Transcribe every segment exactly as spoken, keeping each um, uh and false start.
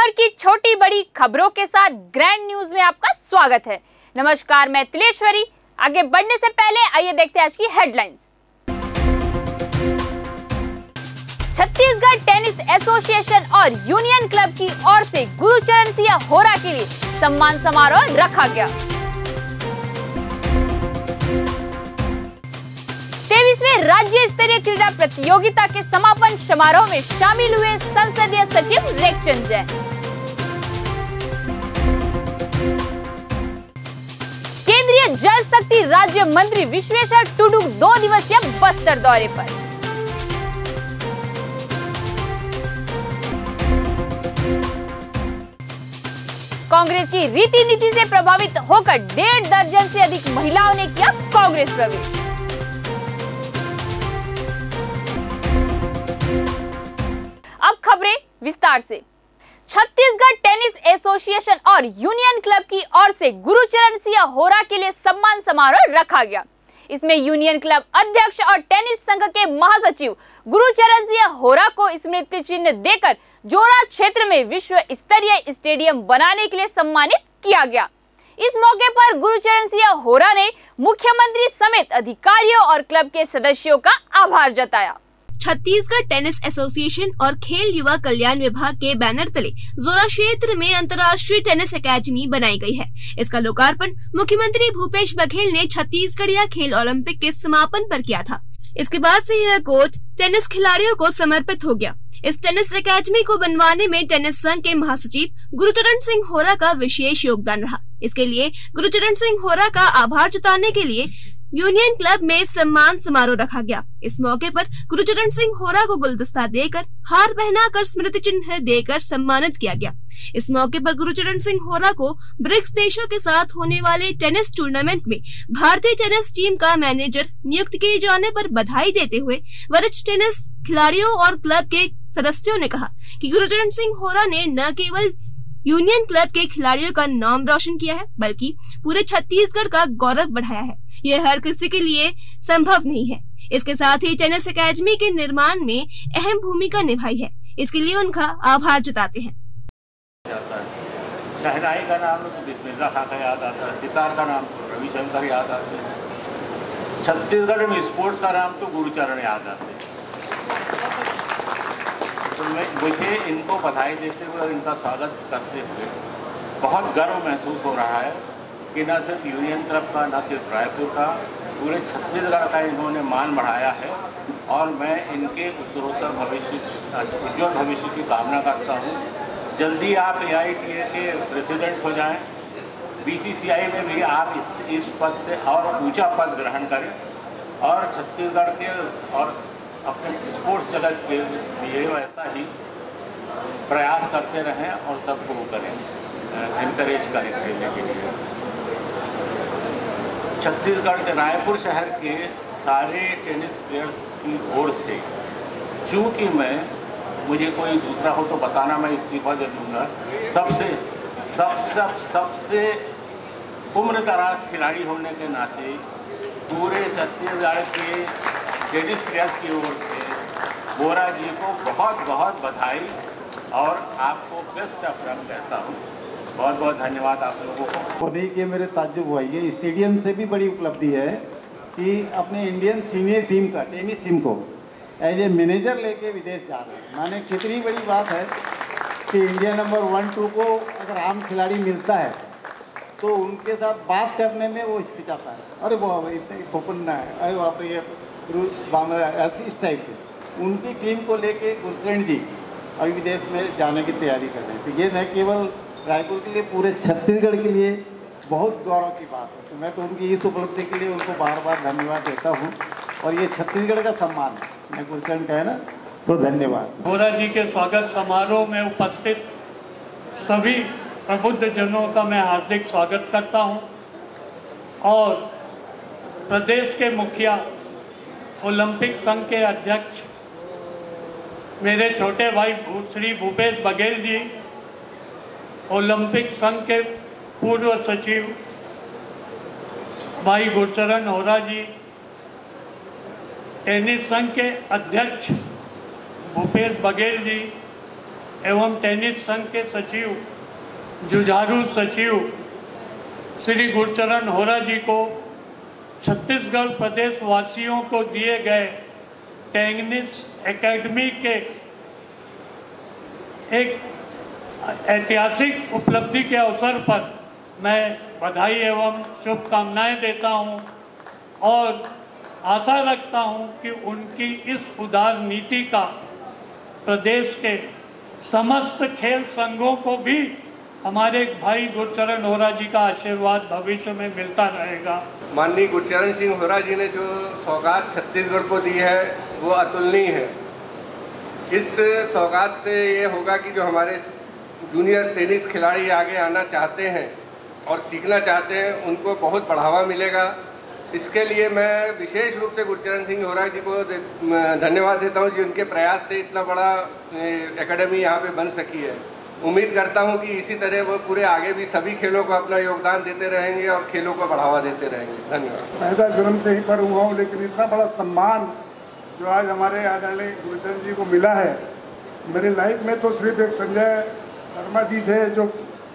भर की छोटी बड़ी खबरों के साथ ग्रैंड न्यूज में आपका स्वागत है। नमस्कार, मैं तिलेश्वरी। आगे बढ़ने से पहले आइए देखते हैं आज की हेडलाइंस। छत्तीसगढ़ टेनिस एसोसिएशन और यूनियन क्लब की ओर से गुरुचरण सिंह होरा के लिए सम्मान समारोह रखा गया। तेईसवें राज्य स्तरीय क्रीड़ा प्रतियोगिता के समापन समारोह में शामिल हुए संसदीय सचिव रेखचंद जैन। केंद्रीय जल शक्ति राज्य मंत्री विश्वेश्वर टुडू दो दिवसीय बस्तर दौरे पर। कांग्रेस की रीति नीति से प्रभावित होकर डेढ़ दर्जन से अधिक महिलाओं ने किया कांग्रेस प्रवेश। अब खबरें विस्तार से। छत्तीसगढ़ टेनिस एसोसिएशन और यूनियन क्लब की ओर से गुरुचरण सिंह होरा के लिए सम्मान समारोह रखा गया। इसमें यूनियन क्लब अध्यक्ष और टेनिस संघ के महासचिव गुरुचरण सिंह होरा को स्मृति चिन्ह देकर जोरा क्षेत्र में विश्व स्तरीय स्टेडियम बनाने के लिए सम्मानित किया गया। इस मौके पर गुरुचरण सिंह होरा ने मुख्यमंत्री समेत अधिकारियों और क्लब के सदस्यों का आभार जताया। छत्तीसगढ़ टेनिस एसोसिएशन और खेल युवा कल्याण विभाग के बैनर तले जोरा क्षेत्र में अंतर्राष्ट्रीय टेनिस एकेडमी बनाई गई है। इसका लोकार्पण मुख्यमंत्री भूपेश बघेल ने छत्तीसगढ़िया खेल ओलंपिक के समापन पर किया था। इसके बाद से यह कोर्ट टेनिस खिलाड़ियों को समर्पित हो गया। इस टेनिस एकेडमी को बनवाने में टेनिस संघ के महासचिव गुरुचरण सिंह होरा का विशेष योगदान रहा। इसके लिए गुरुचरण सिंह होरा का आभार जताने के लिए यूनियन क्लब में सम्मान समारोह रखा गया। इस मौके पर गुरुचरण सिंह होरा को गुलदस्ता देकर, हार पहनाकर, स्मृति चिन्ह देकर सम्मानित किया गया। इस मौके पर गुरुचरण सिंह होरा को ब्रिक्स देशों के साथ होने वाले टेनिस टूर्नामेंट में भारतीय टेनिस टीम का मैनेजर नियुक्त किए जाने पर बधाई देते हुए वरिष्ठ टेनिस खिलाड़ियों और क्लब के सदस्यों ने कहा कि गुरुचरण सिंह होरा ने न केवल यूनियन क्लब के खिलाड़ियों का नाम रोशन किया है, बल्कि पूरे छत्तीसगढ़ का गौरव बढ़ाया है। यह हर किसी के लिए संभव नहीं है। इसके साथ ही टेनिस एकेडमी के निर्माण में अहम भूमिका निभाई है। इसके लिए उनका आभार जताते हैं। शहनाई का नाम तो बिस्मिल्लाह खां का याद आता है, सितार का नाम तो रविशंकर याद आते हैं, छत्तीसगढ़ में स्पोर्ट्स का नाम तो गुरुचरण याद आते हैं। तो मैं मुझे इनको बधाई देते हुए और इनका स्वागत करते हुए बहुत गर्व महसूस हो रहा है कि न सिर्फ यूनियन क्लब का, न सिर्फ रायपुर का, पूरे छत्तीसगढ़ का इन्होंने मान बढ़ाया है और मैं इनके उत्तरोत्तर भविष्य, उज्ज्वल भविष्य की कामना करता हूँ। जल्दी आप ए आई टी ए के प्रेसिडेंट हो जाएं, बी सी सी आई में भी आप इस, इस पद से और ऊंचा पद ग्रहण करें और छत्तीसगढ़ के और अपने स्पोर्ट्स जगत के लिए वैसा ही प्रयास करते रहें और सबको वो करें, इनकरेज करें खेलने के लिए। छत्तीसगढ़ के रायपुर शहर के सारे टेनिस प्लेयर्स की ओर से, चूँकि मैं मुझे कोई दूसरा हो तो बताना, मैं इस्तीफा दे दूँगा, सबसे सब सब सबसे उम्र दराज खिलाड़ी होने के नाते पूरे छत्तीसगढ़ के टेनिस प्लेयर्स की ओर से होरा जी को बहुत बहुत बधाई और आपको बेस्ट ऑफ लक कहता हूँ। बहुत बहुत धन्यवाद आप लोगों को। और के मेरे ताज्जुब हुआ, ये स्टेडियम से भी बड़ी उपलब्धि है कि अपने इंडियन सीनियर टीम का, टेनिस टीम को एज ए मैनेजर लेके विदेश जा रहे हैं। माने कितनी बड़ी बात है कि इंडिया नंबर वन टू को अगर आम खिलाड़ी मिलता है तो उनके साथ बात करने में वो हिचकिचाता है, अरे वो इतने खोपन्ना है, अरे वहाँ पर ये ऐसी इस टाइप से। उनकी टीम को लेके गुरुचरण जी अभी विदेश में जाने की तैयारी कर रहे हैं। तो ये न केवल रायपुर के लिए, पूरे छत्तीसगढ़ के लिए बहुत गौरव की बात है। तो मैं तो उनकी इस उपलब्धि के लिए उनको बार बार धन्यवाद देता हूँ और ये छत्तीसगढ़ का सम्मान है, मैं गुरुचरण का है ना, तो धन्यवाद। होरा जी के स्वागत समारोह में उपस्थित सभी प्रबुद्ध जनों का मैं हार्दिक स्वागत करता हूँ और प्रदेश के मुखिया, ओलंपिक संघ के अध्यक्ष मेरे छोटे भाई श्री भूपेश बघेल जी, ओलंपिक संघ के पूर्व सचिव भाई गुरुचरण होरा जी, टेनिस संघ के अध्यक्ष भूपेश बघेल जी, एवं टेनिस संघ के सचिव जुझारू सचिव श्री गुरचरण होरा जी को छत्तीसगढ़ प्रदेश वासियों को दिए गए टेनिस एकेडमी के एक ऐतिहासिक उपलब्धि के अवसर पर मैं बधाई एवं शुभकामनाएं देता हूं और आशा रखता हूं कि उनकी इस उदार नीति का प्रदेश के समस्त खेल संघों को भी हमारे भाई गुरचरण होरा जी का आशीर्वाद भविष्य में मिलता रहेगा। माननीय गुरचरण सिंह होरा जी ने जो सौगात छत्तीसगढ़ को दी है वो अतुलनीय है। इस सौगात से ये होगा कि जो हमारे जूनियर टेनिस खिलाड़ी आगे आना चाहते हैं और सीखना चाहते हैं उनको बहुत बढ़ावा मिलेगा। इसके लिए मैं विशेष रूप से गुरचरण सिंह होरा जी को धन्यवाद देता हूं कि उनके प्रयास से इतना बड़ा एकेडमी यहाँ पे बन सकी है। उम्मीद करता हूं कि इसी तरह वो पूरे आगे भी सभी खेलों को अपना योगदान देते रहेंगे और खेलों को बढ़ावा देते रहेंगे। धन्यवाद। पैदा जन्म से ही पर हुआ हूँ, लेकिन इतना बड़ा सम्मान जो आज हमारे आदरणीय गुरचरण जी को मिला है, मेरी लाइफ में तो सिर्फ एक संजय शर्मा जी थे जो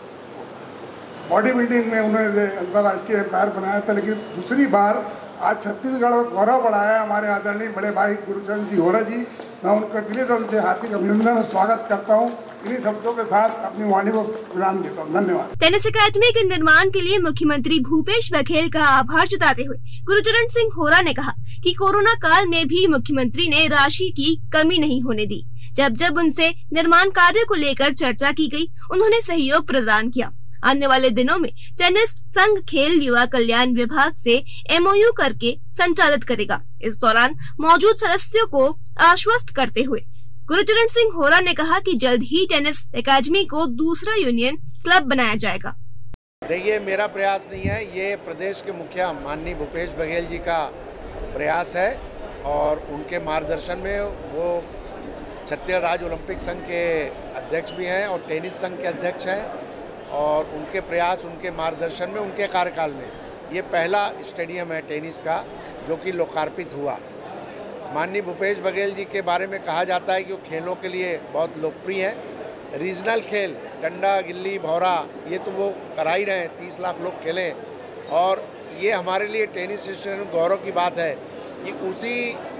बॉडी बिल्डिंग में उन्होंने अंतर्राष्ट्रीय एम्पायर बनाया था, लेकिन दूसरी बार आज छत्तीसगढ़ का गौरव बढ़ाया हमारे आदरणीय बड़े भाई गुरचरण जी होरा जी। मैं उनका दिली दिल से हार्दिक अभिनंदन और स्वागत करता हूं। इन्हीं शब्दों के साथ अपनी वाणी को विराम देता हूं। धन्यवाद। टेनिस अकादमी के निर्माण के लिए मुख्यमंत्री भूपेश बघेल का आभार जताते हुए गुरचरण सिंह होरा ने कहा कि कोरोना काल में भी मुख्यमंत्री ने राशि की कमी नहीं होने दी। जब जब उनसे निर्माण कार्य को लेकर चर्चा की गई, उन्होंने सहयोग प्रदान किया। आने वाले दिनों में टेनिस संघ खेल युवा कल्याण विभाग से एमओयू करके संचालित करेगा। इस दौरान मौजूद सदस्यों को आश्वस्त करते हुए गुरचरण सिंह होरा ने कहा कि जल्द ही टेनिस एकेडमी को दूसरा यूनियन क्लब बनाया जाएगा। देखिए, मेरा प्रयास नहीं है, ये प्रदेश के मुखिया माननीय भूपेश बघेल जी का प्रयास है और उनके मार्गदर्शन में वो छत्तीसगढ़ राज्य ओलंपिक संघ के अध्यक्ष भी हैं और टेनिस संघ के अध्यक्ष हैं और उनके प्रयास, उनके मार्गदर्शन में, उनके कार्यकाल में ये पहला स्टेडियम है टेनिस का जो कि लोकार्पित हुआ। माननीय भूपेश बघेल जी के बारे में कहा जाता है कि वो खेलों के लिए बहुत लोकप्रिय हैं। रीजनल खेल डंडा, गिल्ली, भौरा, ये तो वो करा ही रहे हैं, तीस लाख लोग खेलें और ये हमारे लिए टेनिस स्टेडियम गौरव की बात है कि उसी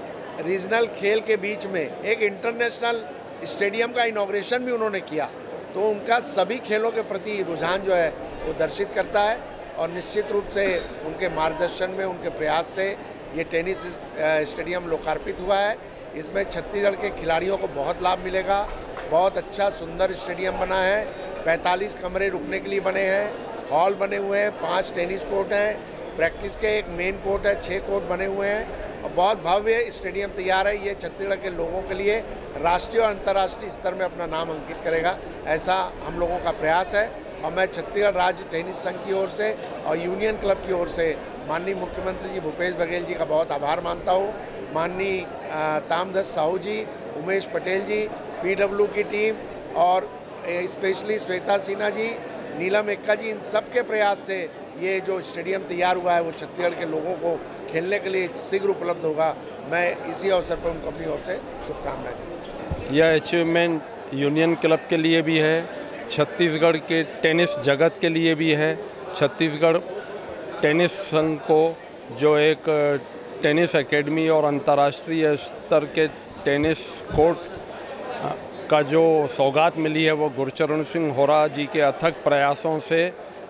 रीजनल खेल के बीच में एक इंटरनेशनल स्टेडियम का इनॉग्रेशन भी उन्होंने किया। तो उनका सभी खेलों के प्रति रुझान जो है वो दर्शित करता है और निश्चित रूप से उनके मार्गदर्शन में, उनके प्रयास से ये टेनिस स्टेडियम लोकार्पित हुआ है। इसमें छत्तीसगढ़ के खिलाड़ियों को बहुत लाभ मिलेगा। बहुत अच्छा सुंदर स्टेडियम बना है, पैंतालीस कमरे रुकने के लिए बने हैं, हॉल बने हुए हैं, पाँच टेनिस कोर्ट हैं, प्रैक्टिस के एक मेन कोर्ट है, छः कोर्ट बने हुए हैं और बहुत भव्य स्टेडियम तैयार है। ये छत्तीसगढ़ के लोगों के लिए राष्ट्रीय और अंतर्राष्ट्रीय स्तर में अपना नाम अंकित करेगा, ऐसा हम लोगों का प्रयास है। और मैं छत्तीसगढ़ राज्य टेनिस संघ की ओर से और यूनियन क्लब की ओर से माननीय मुख्यमंत्री जी भूपेश बघेल जी का बहुत आभार मानता हूँ। माननीय तामदस साहू जी, उमेश पटेल जी, पीडब्ल्यू की टीम और स्पेशली श्वेता सिन्हा जी, नीलम एक्का जी, इन सब के प्रयास से ये जो स्टेडियम तैयार हुआ है वो छत्तीसगढ़ के लोगों को खेलने के लिए शीघ्र उपलब्ध होगा। मैं इसी अवसर पर उनको अपनी ओर से शुभकामनाएं देता हूँ। यह अचीवमेंट यूनियन क्लब के लिए भी है, छत्तीसगढ़ के टेनिस जगत के लिए भी है। छत्तीसगढ़ टेनिस संघ को जो एक टेनिस एकेडमी और अंतर्राष्ट्रीय स्तर के टेनिस कोर्ट का जो सौगात मिली है वो गुरचरण सिंह होरा जी के अथक प्रयासों से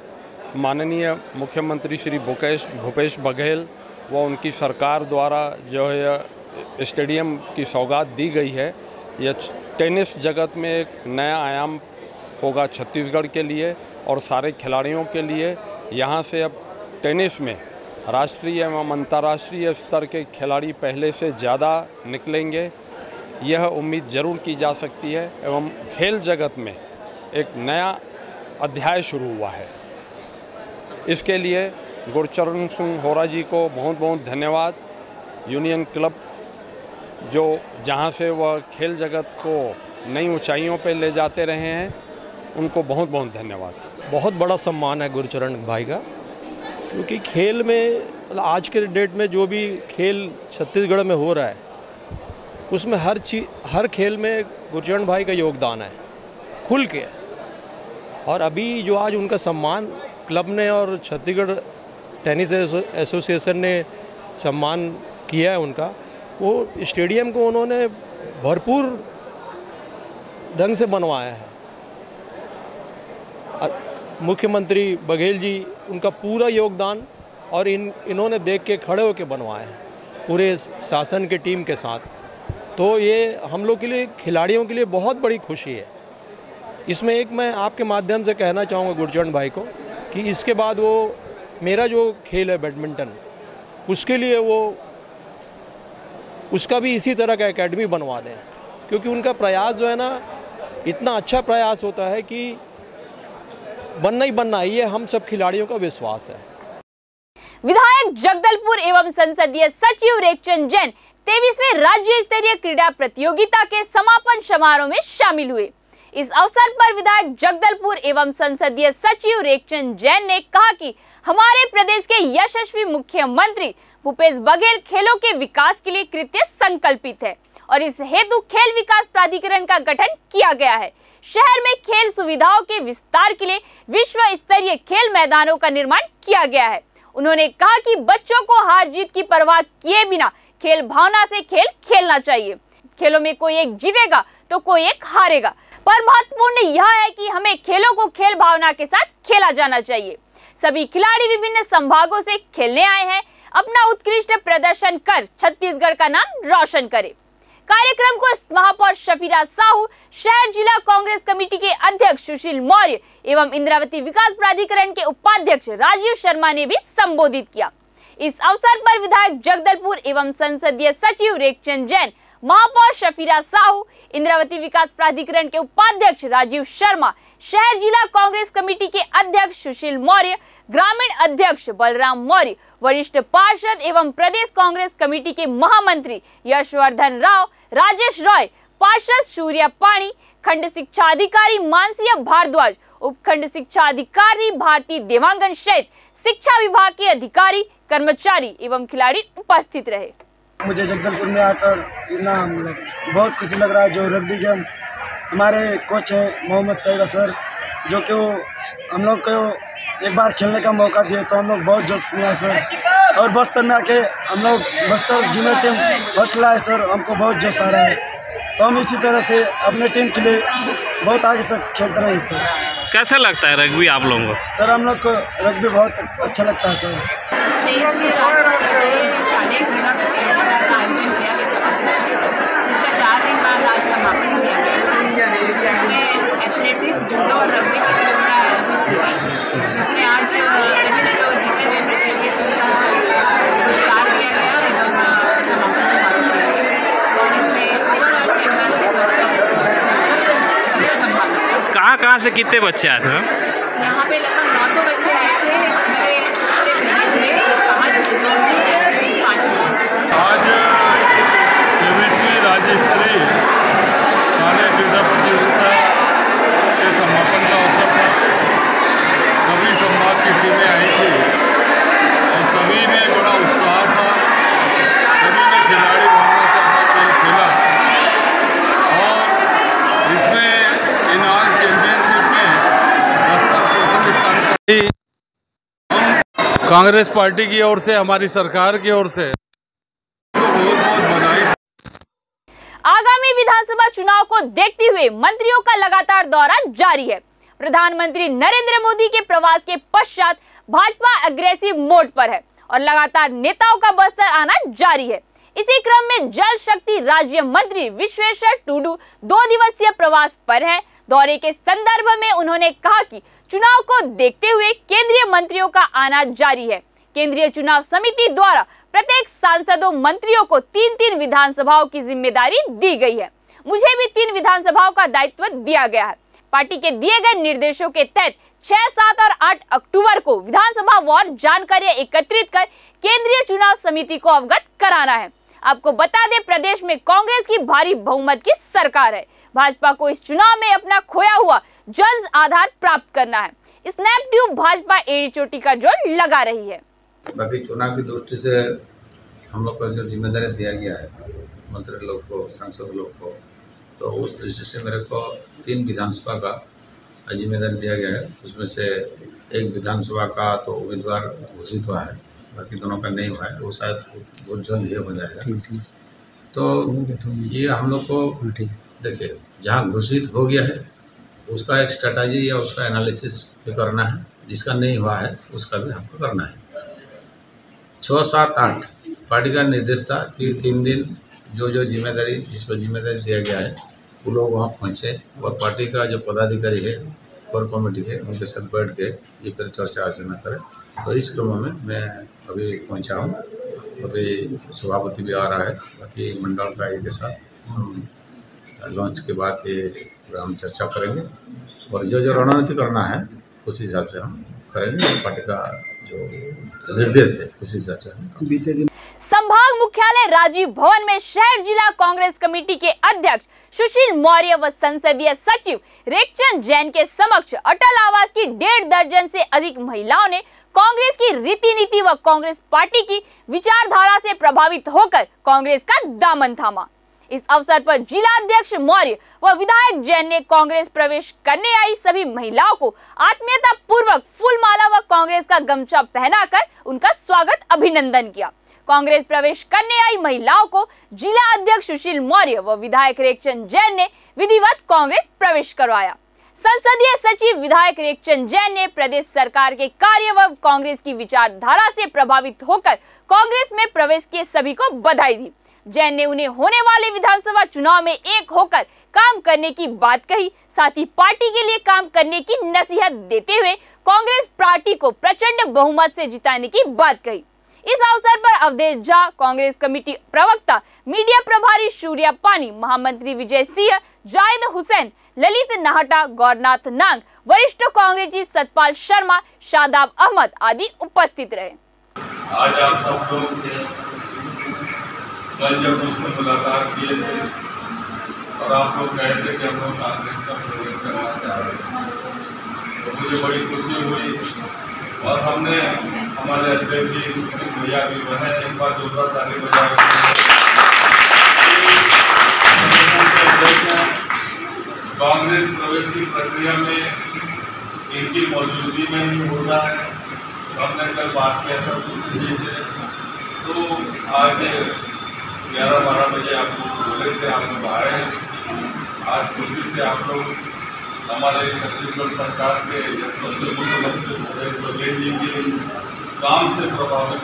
माननीय मुख्यमंत्री श्री भूपेश भूपेश बघेल व उनकी सरकार द्वारा जो है स्टेडियम की सौगात दी गई है। यह टेनिस जगत में एक नया आयाम होगा छत्तीसगढ़ के लिए और सारे खिलाड़ियों के लिए। यहाँ से अब टेनिस में राष्ट्रीय एवं अंतर्राष्ट्रीय स्तर के खिलाड़ी पहले से ज़्यादा निकलेंगे, यह उम्मीद ज़रूर की जा सकती है। एवं खेल जगत में एक नया अध्याय शुरू हुआ है। इसके लिए गुरचरण सिंह होरा जी को बहुत बहुत धन्यवाद। यूनियन क्लब जो जहां से वह खेल जगत को नई ऊंचाइयों पर ले जाते रहे हैं, उनको बहुत बहुत धन्यवाद। बहुत बड़ा सम्मान है गुरचरण भाई का, क्योंकि खेल में आज के डेट में जो भी खेल छत्तीसगढ़ में हो रहा है उसमें हर चीज हर खेल में गुरचरण भाई का योगदान है। खुल के। और अभी जो आज उनका सम्मान क्लब ने और छत्तीसगढ़ टेनिस एसोसिएशन ने सम्मान किया है उनका, वो स्टेडियम को उन्होंने भरपूर ढंग से बनवाया है। मुख्यमंत्री बघेल जी, उनका पूरा योगदान, और इन इन्होंने देख के खड़े होकर बनवाया है पूरे शासन के टीम के साथ। तो ये हम लोग के लिए, खिलाड़ियों के लिए बहुत बड़ी खुशी है। इसमें एक मैं आपके माध्यम से कहना चाहूँगा गुरचरण भाई को कि इसके बाद वो मेरा जो खेल है बैडमिंटन, उसके लिए वो उसका भी इसी तरह का एकेडमी बनवा दें, क्योंकि उनका प्रयास जो है ना, इतना अच्छा प्रयास होता है कि बनना ही बनना है, ये हम सब खिलाड़ियों का विश्वास है। विधायक जगदलपुर एवं संसदीय सचिव रेखचंद जैन तेईसवें राज्य स्तरीय क्रीड़ा प्रतियोगिता के समापन समारोह में शामिल हुए। इस अवसर पर विधायक जगदलपुर एवं संसदीय सचिव रेखचंद जैन ने कहा कि हमारे प्रदेश के यशस्वी मुख्यमंत्री भूपेश बघेल खेलों के विकास के लिए कृत्य संकल्पित है और इस हेतु खेल विकास प्राधिकरण का गठन किया गया है। शहर में खेल सुविधाओं के विस्तार के लिए विश्व स्तरीय खेल मैदानों का निर्माण किया गया है। उन्होंने कहा कि बच्चों को हार जीत की परवाह किए बिना खेल भावना से खेल खेलना चाहिए। खेलों में कोई एक जीतेगा तो कोई एक हारेगा, पर महत्वपूर्ण यह है कि हमें खेलों को खेल भावना के साथ खेला जाना चाहिए। सभी खिलाड़ी विभिन्न संभागों से खेलने आए हैं, अपना उत्कृष्ट प्रदर्शन कर छत्तीसगढ़ का नाम रोशन करें। कार्यक्रम को महापौर शफीरा साहू, शहर जिला कांग्रेस कमेटी के अध्यक्ष सुशील मौर्य एवं इंद्रावती विकास प्राधिकरण के उपाध्यक्ष राजीव शर्मा ने भी संबोधित किया। इस अवसर पर विधायक जगदलपुर एवं संसदीय सचिव रेखचंद जैन, महापौर शफीरा साहू, इंद्रावती विकास प्राधिकरण के उपाध्यक्ष राजीव शर्मा, शहर जिला कांग्रेस कमेटी के अध्यक्ष सुशील मौर्य, ग्रामीण अध्यक्ष बलराम मौर्य, वरिष्ठ पार्षद एवं प्रदेश कांग्रेस कमेटी के महामंत्री यशवर्धन राव, राजेश रॉय, पार्षद सूर्या पाणी, खंड शिक्षा अधिकारी मानसिया भारद्वाज, उपखंड शिक्षा अधिकारी भारती देवांगन सहित शिक्षा विभाग के अधिकारी, कर्मचारी एवं खिलाड़ी उपस्थित रहे। मुझे जगदलपुर में आकर इतना बहुत खुशी लग रहा है। जो रग्बी गेम हमारे कोच है मोहम्मद सईद सर, जो कि वो हम लोग को एक बार खेलने का मौका दिए तो हम लोग बहुत जोश में आए सर। और बस्तर में आके हम लोग बस्तर जूनियर टीम फर्स्ट लाए सर, हमको बहुत जोश आ रहा है। तो हम इसी तरह से अपने टीम के लिए बहुत आगे से खेलते रहेंगे सर। कैसा लगता है रग्बी आप लोगों को? सर हम लोग को रग्बी बहुत अच्छा लगता है सर। तेईसवीं राज्य स्तरीय शालेय क्रीड़ा प्रतियोगिता का आयोजन किया गया था। इसका चार दिन बाद आज समापन किया गया। इसमें एथलेटिक्स, जूडो और रग्बी प्रतियोगिता आयोजित की गई, जिसमें आज सभी ने जो जीते हुए प्रतियोगी का पुरस्कार दिया गया एवं समापन समारोह किया गया। और इसमें ओवरऑल चैंपियनशिप बस्तर बस्तर संभाग कहाँ कहाँ से कितने बच्चे आए थे? यहाँ पे लगभग नौ सौ बच्चे आए थे हमारे पूरे प्रदेश में, पाँच जोन थे, पाँच जोन। आज तेईसवीं राज्य स्तरीय शालेय क्रीड़ा प्रतियोगिता के समापन का अवसर था। सभी संभाग की टीमें आई थी और सभी में बड़ा उत्साह था। सभी ने खिलाड़ी भावना से अपना खेल खेला और इसमें इनाम चैंपियनशिप में बस्तर प्रथम स्थान पर। हम कांग्रेस पार्टी की ओर से, हमारी सरकार की ओर से बहुत बहुत बधाई। आगामी विधानसभा चुनाव को देखते हुए मंत्रियों का लगातार दौरा जारी है। प्रधानमंत्री नरेंद्र मोदी के प्रवास के पश्चात भाजपा अग्रेसिव मोड पर है और लगातार नेताओं का बस्तर आना जारी है। इसी क्रम में जल शक्ति राज्य मंत्री विश्वेश्वर टुडू दो दिवसीय प्रवास पर हैं। दौरे के संदर्भ में उन्होंने कहा कि चुनाव को देखते हुए केंद्रीय मंत्रियों का आना जारी है। केंद्रीय चुनाव समिति द्वारा प्रत्येक सांसदों मंत्रियों को तीन तीन विधानसभाओं की जिम्मेदारी दी गई है। मुझे भी तीन विधानसभाओं का दायित्व दिया गया है। पार्टी के दिए गए निर्देशों के तहत छह, सात और आठ अक्टूबर को विधानसभा वार जानकारी एकत्रित कर केंद्रीय चुनाव समिति को अवगत कराना है। आपको बता दें, प्रदेश में कांग्रेस की भारी बहुमत की सरकार है। भाजपा को इस चुनाव में अपना खोया हुआ जन आधार प्राप्त करना है। स्नैप ट्यूब भाजपा एड़ी चोटी का जोर लगा रही है। बाकी चुनाव की दृष्टि से हम लोग को जो जिम्मेदारी दिया गया है मंत्री लोग को, सांसद लोग को, तो उस दृष्टि से मेरे को तीन विधानसभा का जिम्मेदारी दिया गया है। उसमें से एक विधानसभा का तो उम्मीदवार घोषित हुआ है, बाकी दोनों का नहीं हुआ है, वो शायद बहुत जल्द ही हो जाएगा। तो ये हम लोग को देखिए, जहाँ घोषित हो गया है उसका एक स्ट्रेटजी या उसका एनालिसिस भी करना है, जिसका नहीं हुआ है उसका भी हमको करना है। छः सात आठ पार्टी का निर्देश था कि तीन दिन जो जो जिम्मेदारी जिसको जिम्मेदारी दिया गया है वो लोग वहाँ पहुँचे और पार्टी का जो पदाधिकारी है, कोर कमेटी है, उनके साथ बैठ के ये फिर चर्चा अर्चना करें। तो इस क्रम में मैं अभी पहुँचा हूँ, अभी सभापति भी आ रहा है, बाकी मंडल का एक के साथ हम लॉन्च के बाद ये हम चर्चा करेंगे और जो जो रणनीति करना है उस हिसाब से हम करेंगे। पार्टी का जो निर्देश है उस हिसाब से हम बीते दिन संभाग मुख्यालय राजीव भवन में शहर जिला कांग्रेस कमेटी के अध्यक्ष सुशील मौर्य व संसदीय सचिव रेखचंद जैन के समक्ष अटल आवास की डेढ़ दर्जन से अधिक महिलाओं ने कांग्रेस की रीति नीति व कांग्रेस पार्टी की विचारधारा से प्रभावित होकर कांग्रेस का दामन थामा। इस अवसर पर जिला अध्यक्ष मौर्य व विधायक जैन ने कांग्रेस प्रवेश करने आई सभी महिलाओं को आत्मीयता पूर्वक फूलमाला व कांग्रेस का गमछा पहनाकर उनका स्वागत अभिनंदन किया। कांग्रेस प्रवेश करने आई महिलाओं को जिला अध्यक्ष सुशील मौर्य व विधायक रेखचंद जैन ने विधिवत कांग्रेस प्रवेश करवाया। संसदीय सचिव विधायक रेखचंद जैन ने प्रदेश सरकार के कार्य व कांग्रेस की विचारधारा से प्रभावित होकर कांग्रेस में प्रवेश किए सभी को बधाई दी। जैन ने उन्हें होने वाले विधानसभा चुनाव में एक होकर काम करने की बात कही, साथ ही पार्टी के लिए काम करने की नसीहत देते हुए कांग्रेस पार्टी को प्रचंड बहुमत से जिताने की बात कही। इस अवसर पर अवधेश झा, कांग्रेस कमेटी प्रवक्ता, मीडिया प्रभारी सूर्या पानी, महामंत्री विजय सिंह, जाहिद हुसैन, ललित नाहटा, गौरनाथ नांग, वरिष्ठ कांग्रेसी सतपाल शर्मा, शादाब अहमद आदि उपस्थित रहे। आज आप सब लोग कल जब मुझसे मुलाकात किए थे और आप लोग कहे थे कि हम लोग कांग्रेस का प्रवेश करना चाह रहे हैं, तो मुझे बड़ी खुशी हुई और हमने हमारे अध्यक्ष जी भैया भी बने, एक बार जोरदार ताली बजाए। कांग्रेस प्रवेश की प्रक्रिया में इनकी मौजूदगी में ही होता है। हमने कल बात किया था सुशील जी से, तो आज ग्यारह बारह बजे आप लोग बोले थे, आप लोग आए। आज खुशी से आप लोग हमारे छत्तीसगढ़ सरकार के मुख्यमंत्री भूपेश बघेल जी के काम से प्रभावित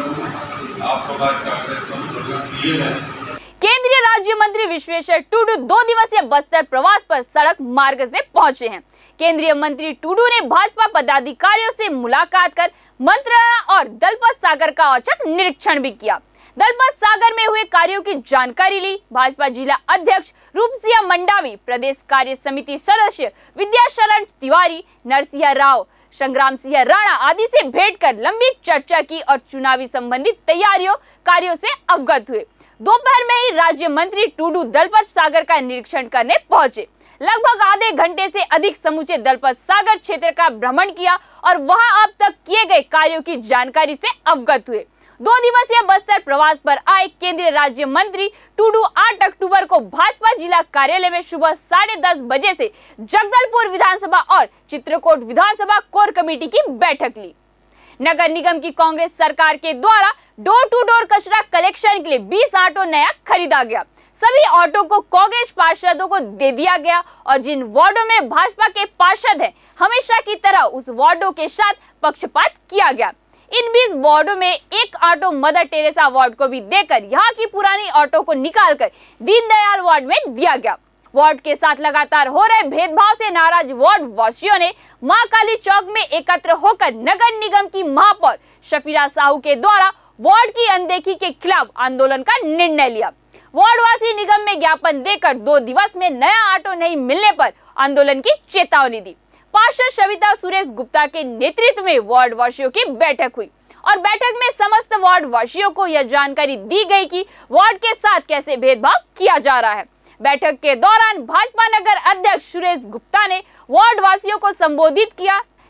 होकर आप लोग आज कांग्रेस में प्रवेश किए हैं। केंद्रीय राज्य मंत्री विश्वेश्वर टुडू दो दिवसीय बस्तर प्रवास पर सड़क मार्ग से पहुंचे हैं। केंद्रीय मंत्री टुडू ने भाजपा पदाधिकारियों से मुलाकात कर मंत्रणा और दलपत सागर का औचक निरीक्षण भी किया। दलपत सागर में हुए कार्यों की जानकारी ली। भाजपा जिला अध्यक्ष रूपसिंह मंडावी, प्रदेश कार्य समिति सदस्य विद्याशरण तिवारी, नरसिंह राव, संग्राम सिंह राणा आदि से भेंट कर लंबी चर्चा की और चुनावी संबंधित तैयारियों कार्यों से अवगत हुए। दोपहर में ही राज्य मंत्री टुडू दलपत सागर का निरीक्षण करने पहुंचे। लगभग आधे घंटे से अधिक समूचे दलपत सागर क्षेत्र का भ्रमण किया और वहां अब तक किए गए कार्यों की जानकारी से अवगत हुए। दो दिवसीय बस्तर प्रवास पर आए केंद्रीय राज्य मंत्री टुडू आठ अक्टूबर को भाजपा जिला कार्यालय में सुबह साढ़े दस बजे से जगदलपुर विधानसभा और चित्रकूट विधानसभा कोर कमेटी की बैठक ली। नगर निगम की कांग्रेस सरकार के द्वारा डोर टू डोर कचरा कलेक्शन के लिए बीस ऑटो नया खरीदा गया। सभी ऑटो को कांग्रेस पार्षदों को दे दिया गया और जिन वार्डों में भाजपा के पार्षद हैं, हमेशा की तरह उस वार्डों के साथ पक्षपात किया गया। इन बीस वार्डों में एक ऑटो मदर टेरेसा वार्ड को भी देकर यहाँ की पुरानी ऑटो को निकालकर दीनदयाल वार्ड में दिया गया। वार्ड के साथ लगातार हो रहे भेदभाव से नाराज वार्ड वासियों ने मां काली चौक में एकत्र होकर नगर निगम की महापौर शफीरा साहू के द्वारा वार्ड की अनदेखी के खिलाफ आंदोलन का निर्णय लिया। वार्डवासी निगम में ज्ञापन देकर दो दिवस में नया ऑटो नहीं मिलने पर आंदोलन की चेतावनी दी। पार्षद सविता सुरेश गुप्ता के नेतृत्व में वार्ड वासियों की बैठक हुई और बैठक में समस्त वार्ड वासियों को यह जानकारी दी गई कि वार्ड के साथ कैसे भेदभाव किया जा रहा है। बैठक के दौरान भाजपा नगर अध्यक्ष सुरेश गुप्ता ने वार्ड वासियों को संबोधित किया।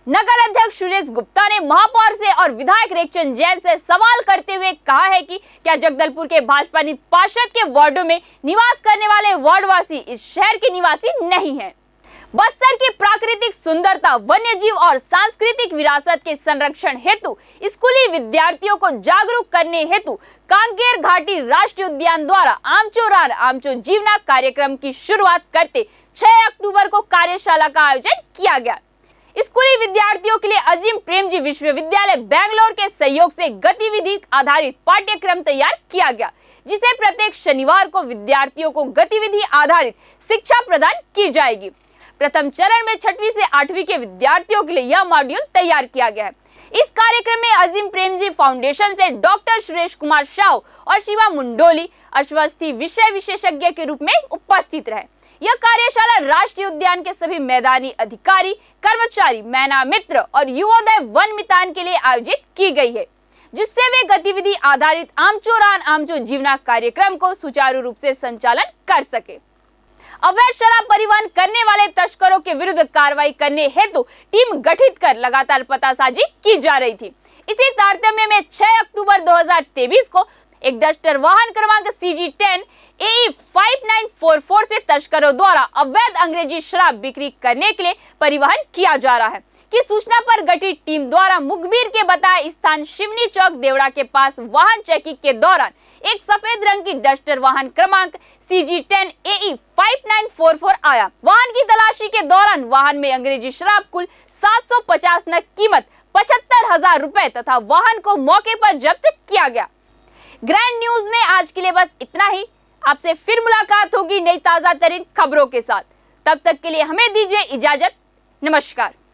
नगर अध्यक्ष सुरेश गुप्ता ने महापौर से और विधायक रेखचंद जैन से सवाल करते हुए कहा है कि क्या जगदलपुर के भाजपा पार्षद के वार्डों में निवास करने वाले वार्डवासी इस शहर के निवासी नहीं हैं। बस्तर की प्राकृतिक सुंदरता, वन्यजीव और सांस्कृतिक विरासत के संरक्षण हेतु स्कूली विद्यार्थियों को जागरूक करने हेतु कांकेर घाटी राष्ट्रीय उद्यान द्वारा आमचो रान आमचो जीवना कार्यक्रम की शुरुआत करते छह अक्टूबर को कार्यशाला का आयोजन किया गया। स्कूली विद्यार्थियों के लिए अजीम प्रेमजी विश्वविद्यालय बेंगलोर के सहयोग से गतिविधि आधारित पाठ्यक्रम तैयार किया गया, जिसे प्रत्येक शनिवार को विद्यार्थियों को गतिविधि आधारित शिक्षा प्रदान की जाएगी। प्रथम चरण में छठवीं से आठवीं के विद्यार्थियों के लिए यह मॉड्यूल तैयार किया गया है। इस कार्यक्रम में अजीम प्रेमजी फाउंडेशन से डॉक्टर सुरेश कुमार साहू और शिवा मुंडोली अश्वस्थी विषय विशेषज्ञ के रूप में उपस्थित रहे। यह कार्यशाला राष्ट्रीय उद्यान के सभी मैदानी अधिकारी, कर्मचारी, मैना मित्र और युवोदय वन मितान के लिए आयोजित की गई है, जिससे वे गतिविधि आधारित आमचो रान आमचो जीवना कार्यक्रम को सुचारू रूप से संचालन कर सके। अवैध शराब परिवहन करने वाले तस्करों के विरुद्ध कार्रवाई करने हेतु टीम गठित कर लगातार पतासाजी की जा रही थी। इसी तारतम्य में छह अक्टूबर दो हज़ार तेईस को एक डस्टर वाहन क्रमांक C G ten A E five nine four four से तस्करों द्वारा अवैध अंग्रेजी शराब बिक्री करने के लिए परिवहन किया जा रहा है की सूचना पर गठित टीम द्वारा मुखबिर के बताए स्थान शिवनी चौक देवड़ा के पास वाहन चेकिंग के दौरान एक सफेद रंग की डस्टर वाहन क्रमांक C G ten A E five nine four four आया। वाहन की तलाशी के दौरान वाहन में अंग्रेजी शराब कुल सात सौ पचास नग कीमत पचहत्तर हजार रुपए तथा वाहन को मौके पर जब्त किया गया। ग्रैंड न्यूज में आज के लिए बस इतना ही। आपसे फिर मुलाकात होगी नई ताजा तरीन खबरों के साथ। तब तक के लिए हमें दीजिए इजाजत। नमस्कार।